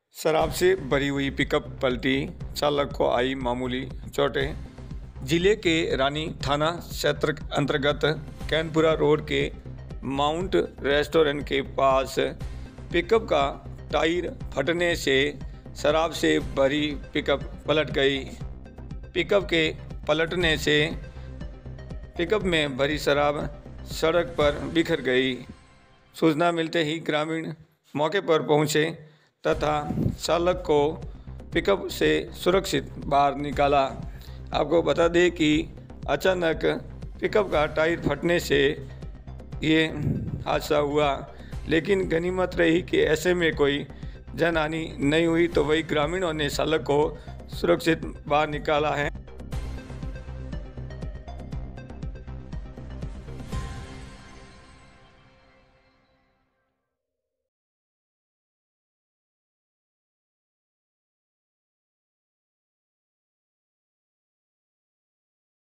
शराब से भरी हुई पिकअप पलटी, चालक को आई मामूली चोटें। जिले के रानी थाना क्षेत्र अंतर्गत कैनपुरा रोड के माउंट रेस्टोरेंट के पास पिकअप का टायर फटने से शराब से भरी पिकअप पलट गई। पिकअप के पलटने से पिकअप में भरी शराब सड़क पर बिखर गई। सूचना मिलते ही ग्रामीण मौके पर पहुंचे तथा चालक को पिकअप से सुरक्षित बाहर निकाला। आपको बता दें कि अचानक पिकअप का टायर फटने से ये हादसा हुआ, लेकिन गनीमत रही कि ऐसे में कोई जनहानि नहीं हुई। तो वही ग्रामीणों ने चालक को सुरक्षित बाहर निकाला है।